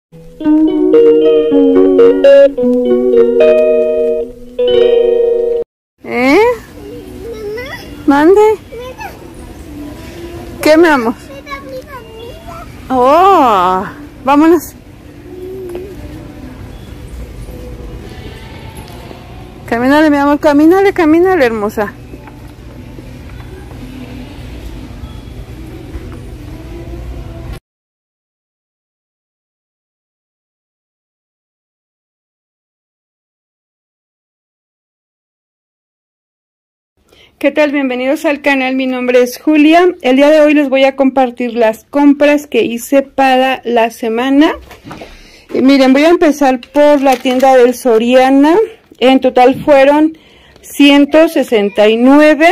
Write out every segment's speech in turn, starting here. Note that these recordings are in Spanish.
¿Eh? ¿Mande? ¿Qué, mi amor? Oh, vámonos. Camínale, mi amor, camínale, camínale, hermosa. ¿Qué tal? Bienvenidos al canal, mi nombre es Julia. El día de hoy les voy a compartir las compras que hice para la semana. Miren, voy a empezar por la tienda del Soriana. En total fueron 169.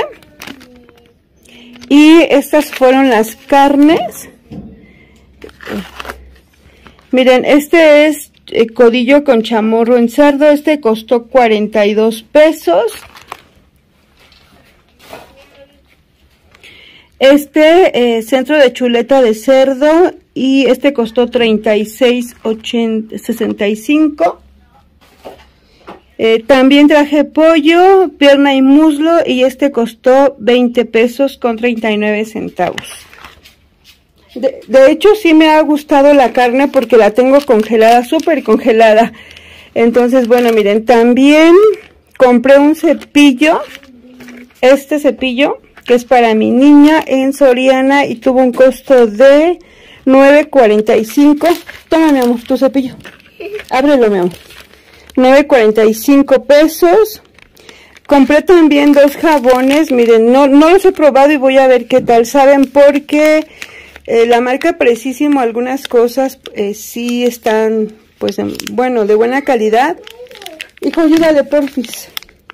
Y estas fueron las carnes. Miren, este es codillo con chamorro en cerdo. Este costó 42 pesos. Este centro de chuleta de cerdo y este costó 36.65. También traje pollo, pierna y muslo y este costó 20 pesos con 39 centavos. De hecho sí me ha gustado la carne porque la tengo congelada, súper congelada. Entonces bueno, miren, también compré un cepillo, este cepillo que es para mi niña en Soriana y tuvo un costo de $9.45. Toma, mi amor, tu cepillo. Ábrelo, mi amor. 9.45 pesos. Compré también 2 jabones. Miren, no los he probado y voy a ver qué tal saben porque la marca Precisimo, algunas cosas sí están, pues, bueno, de buena calidad. Hijo, ayúdale, porfis.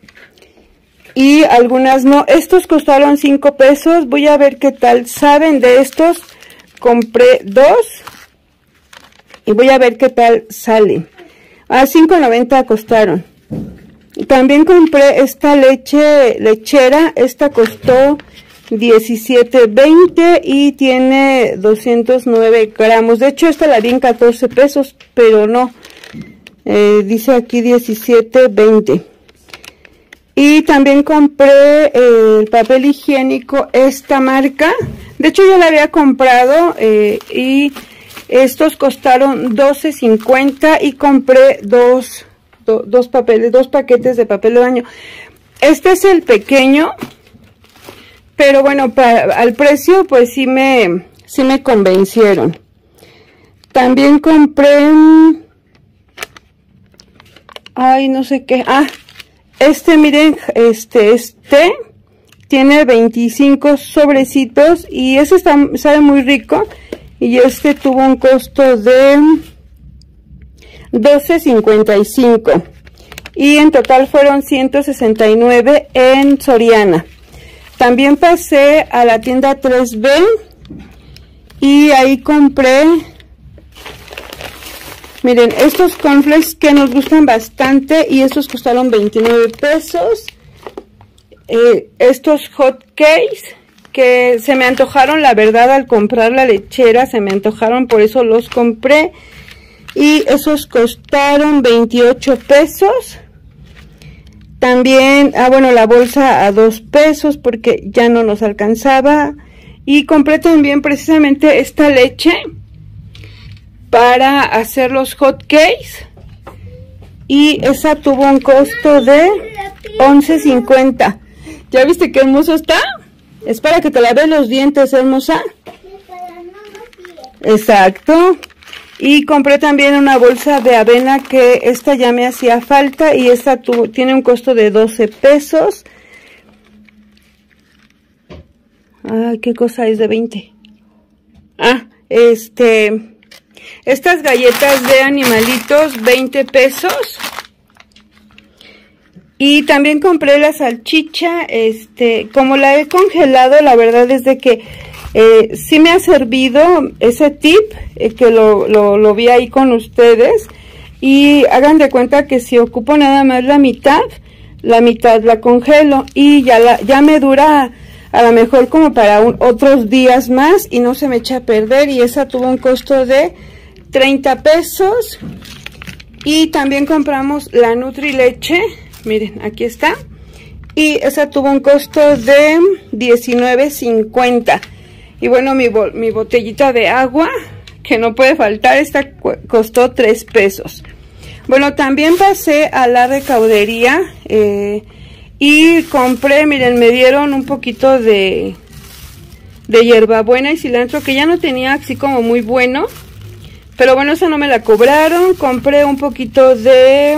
Y algunas no. Estos costaron 5 pesos. Voy a ver qué tal saben de estos. Compré 2. Y voy a ver qué tal salen. A $5.90 costaron. También compré esta leche lechera. Esta costó $17.20 y tiene 209 gramos. De hecho, esta la vi en 14 pesos, pero no. Dice aquí $17.20. Y también compré el papel higiénico, esta marca. De hecho yo la había comprado y estos costaron $12.50 y compré dos paquetes de papel de baño. Este es el pequeño, pero bueno, al precio pues sí me convencieron. También compré, ay, no sé qué, miren, este tiene 25 sobrecitos y ese sabe muy rico y este tuvo un costo de $12.55 y en total fueron 169 en Soriana. También pasé a la tienda 3B y ahí compré, miren, estos cornflakes que nos gustan bastante y estos costaron 29 pesos. Estos hot cakes que se me antojaron, la verdad, al comprar la lechera, se me antojaron, por eso los compré. Y esos costaron 28 pesos. También, bueno, la bolsa a 2 pesos porque ya no nos alcanzaba. Y compré también precisamente esta leche para hacer los hot cakes y esa tuvo un costo de $11.50. ¿Ya viste qué hermoso está? Es para que te laves los dientes, hermosa. Exacto. Y compré también una bolsa de avena que esta ya me hacía falta y esta tiene un costo de 12 pesos. Ay, ¿qué cosa es de 20? Estas galletas de animalitos, 20 pesos. Y también compré la salchicha, como la he congelado, la verdad es de que sí me ha servido ese tip, que lo vi ahí con ustedes. Y hagan de cuenta que si ocupo nada más la mitad la congelo y ya me dura a lo mejor como para otros días más y no se me echa a perder. Y esa tuvo un costo de 30 pesos. Y también compramos la Nutrileche, miren, aquí está. Y esa tuvo un costo de $19.50. Y bueno, mi botellita de agua, que no puede faltar, esta costó 3 pesos. Bueno, también pasé a la recaudería y compré, miren, me dieron un poquito de hierbabuena y cilantro, que ya no tenía así como muy bueno. Pero bueno, esa no me la cobraron. Compré un poquito de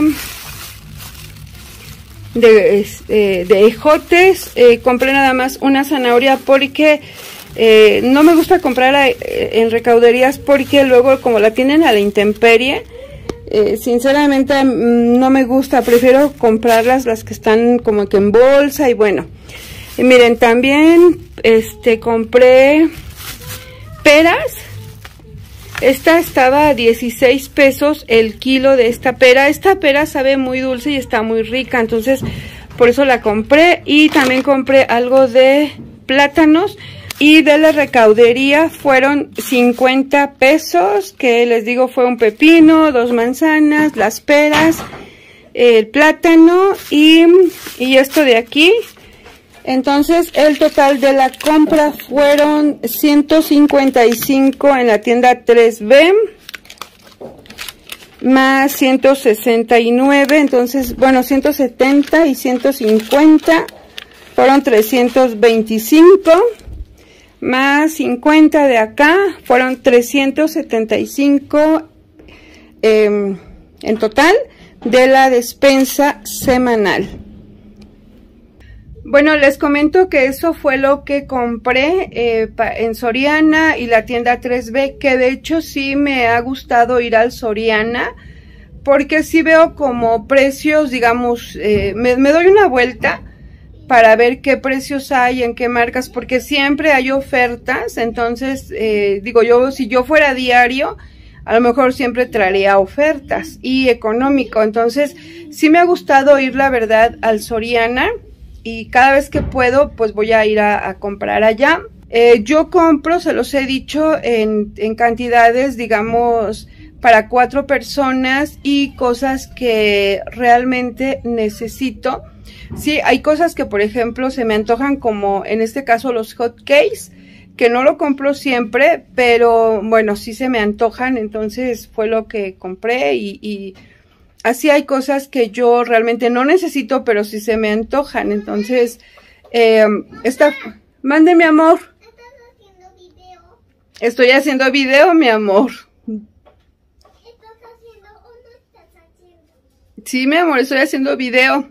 ejotes. Compré nada más una zanahoria porque no me gusta comprar en recauderías, porque luego como la tienen a la intemperie, sinceramente no me gusta. Prefiero comprarlas las que están como que en bolsa. Y bueno, y miren, también compré peras. Esta estaba a 16 pesos el kilo de esta pera. Esta pera sabe muy dulce y está muy rica, entonces por eso la compré. Y también compré algo de plátanos. Y de la recaudería fueron 50 pesos, que les digo fue un pepino, 2 manzanas, las peras, el plátano y esto de aquí. Entonces el total de la compra fueron 155 en la tienda 3B, más 169, entonces bueno, 170 y 150 fueron 325, más 50 de acá fueron 375 en total de la despensa semanal. Bueno, les comento que eso fue lo que compré en Soriana y la tienda 3B, que de hecho sí me ha gustado ir al Soriana, porque sí veo como precios, digamos, me doy una vuelta para ver qué precios hay, en qué marcas, porque siempre hay ofertas. Entonces, digo yo, si yo fuera diario, a lo mejor siempre traería ofertas y económico. Entonces, sí me ha gustado ir, la verdad, al Soriana. Y cada vez que puedo, pues voy a ir a comprar allá. Yo compro, se los he dicho, en cantidades, digamos, para 4 personas y cosas que realmente necesito. Sí, hay cosas que, por ejemplo, se me antojan, como en este caso los hot cakes, que no lo compro siempre, pero bueno, sí se me antojan, entonces fue lo que compré. Y así hay cosas que yo realmente no necesito, pero sí se me antojan. Entonces, mande, mi amor. ¿Estás haciendo video? Estoy haciendo video, mi amor. ¿Estás haciendo o no estás haciendo? Sí, mi amor, estoy haciendo video.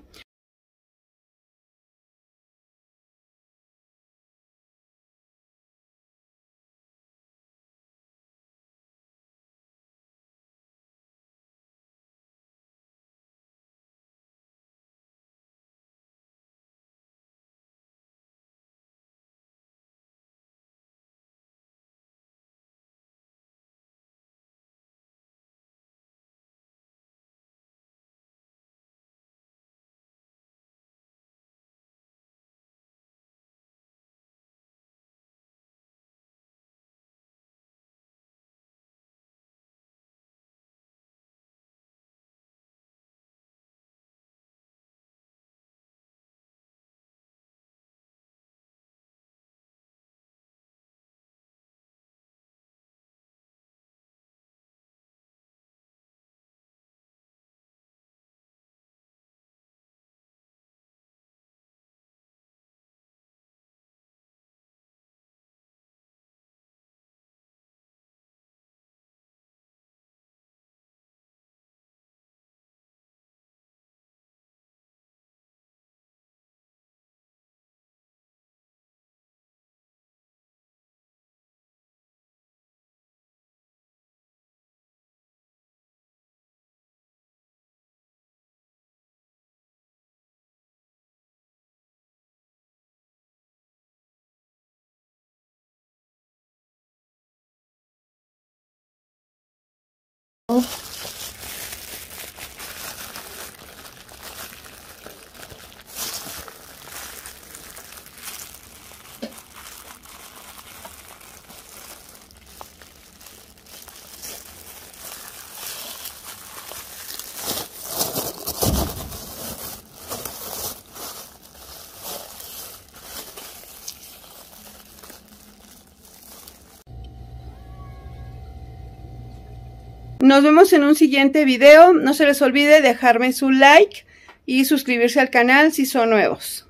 Nos vemos en un siguiente video. No se les olvide dejarme su like y suscribirse al canal si son nuevos.